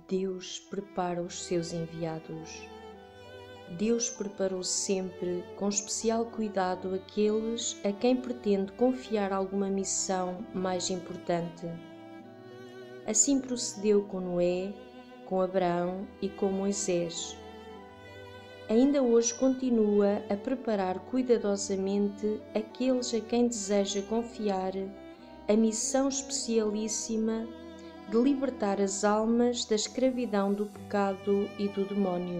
Deus prepara os seus enviados. Deus preparou sempre com especial cuidado aqueles a quem pretende confiar alguma missão mais importante. Assim procedeu com Noé, com Abraão e com Moisés. Ainda hoje continua a preparar cuidadosamente aqueles a quem deseja confiar a missão especialíssima de libertar as almas da escravidão do pecado e do demónio.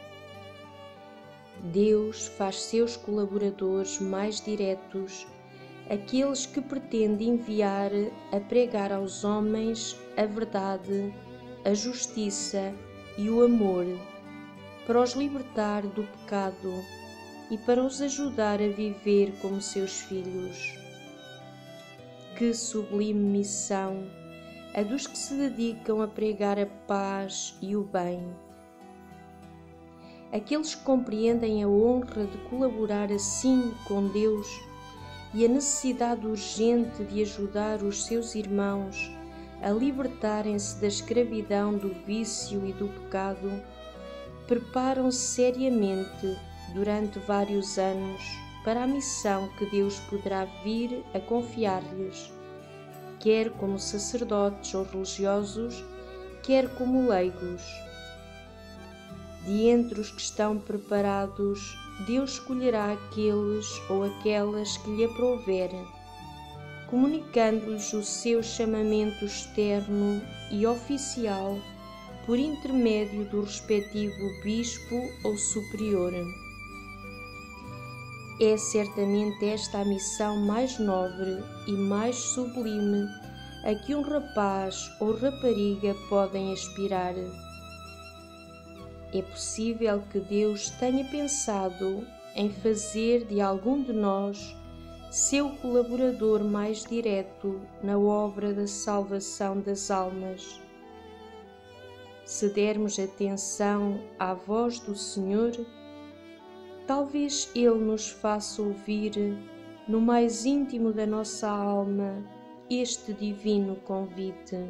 Deus faz seus colaboradores mais diretos aqueles que pretende enviar a pregar aos homens a verdade, a justiça e o amor, para os libertar do pecado e para os ajudar a viver como seus filhos. Que sublime missão a dos que se dedicam a pregar a paz e o bem. Aqueles que compreendem a honra de colaborar assim com Deus e a necessidade urgente de ajudar os seus irmãos a libertarem-se da escravidão do vício e do pecado, preparam-se seriamente durante vários anos para a missão que Deus poderá vir a confiar-lhes, quer como sacerdotes ou religiosos, quer como leigos. De entre os que estão preparados, Deus escolherá aqueles ou aquelas que lhe aprouver, comunicando-lhes o seu chamamento externo e oficial por intermédio do respectivo bispo ou superior. É certamente esta a missão mais nobre e mais sublime a que um rapaz ou rapariga podem aspirar. É possível que Deus tenha pensado em fazer de algum de nós seu colaborador mais direto na obra da salvação das almas. Se dermos atenção à voz do Senhor, talvez Ele nos faça ouvir, no mais íntimo da nossa alma, este divino convite.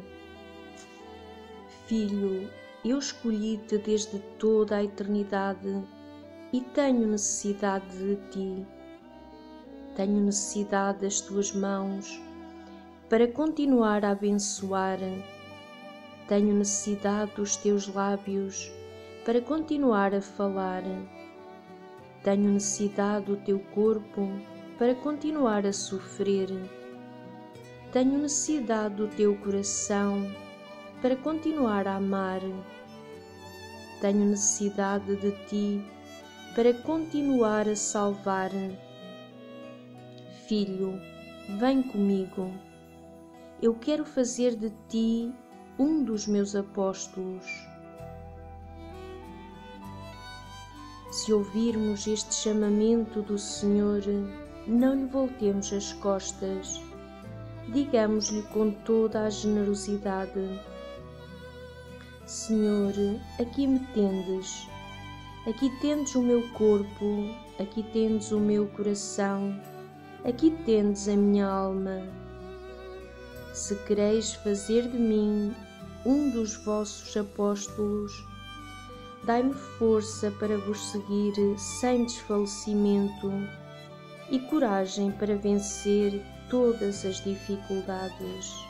Filho, eu escolhi-te desde toda a eternidade e tenho necessidade de ti. Tenho necessidade das tuas mãos para continuar a abençoar. Tenho necessidade dos teus lábios para continuar a falar. Tenho necessidade do teu corpo para continuar a sofrer. Tenho necessidade do teu coração para continuar a amar. Tenho necessidade de ti para continuar a salvar. Filho, vem comigo. Eu quero fazer de ti um dos meus apóstolos. Se ouvirmos este chamamento do Senhor, não lhe voltemos as costas. Digamos-lhe com toda a generosidade: Senhor, aqui me tendes. Aqui tendes o meu corpo, aqui tendes o meu coração, aqui tendes a minha alma. Se quereis fazer de mim um dos vossos apóstolos, dai-me força para vos seguir sem desfalecimento e coragem para vencer todas as dificuldades.